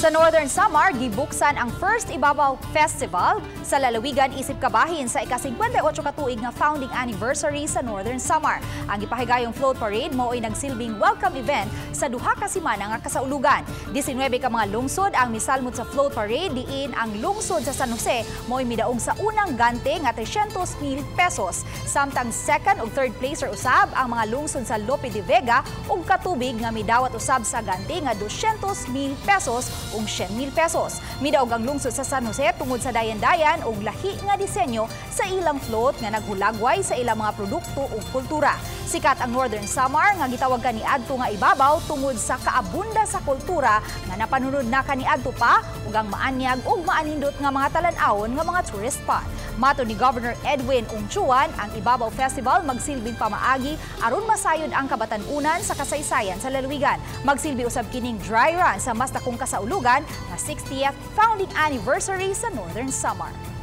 Sa Northern Samar, gibuksan ang First Ibabaw Festival sa lalawigan isip kabahin sa ika-58 katuig nga founding anniversary sa Northern Samar. Ang ipahigayong float parade mao ay nagsilbing welcome event sa duha ka semana nga kasaulugan. 19 ka mga lungsod ang misalmot sa float parade, diin ang lungsod sa San Jose mao ay midaog sa unang gante nga 300,000 pesos. Samtang second ug third placer usab ang mga lungsod sa Lope de Vega ug katubig nga midawat usab sa gante nga 200,000 pesos ug 100,000 pesos. Midaog ang lungsod sa San Jose tungod sa dayan-dayan ug lahi nga disenyo sa ilang float nga naghulagway sa ilang mga produkto ug kultura. Sikat ang Northern Samar nga gitawag kaniadto nga ibabaw tungod sa kaabunda sa kultura nga napanunod na kaniadto pa ug ang maanyag ug maanindot nga mga talan-awon nga mga tourist spot. Mato ni Governor Edwin Ongchuan, ang Ibabaw Festival magsilbing pamaagi aron masayod ang kabatan-unan sa kasaysayan sa lalawigan. Magsilbi usab kining dry run sa mas dakong kasaulugan na 60th founding anniversary sa Northern Samar.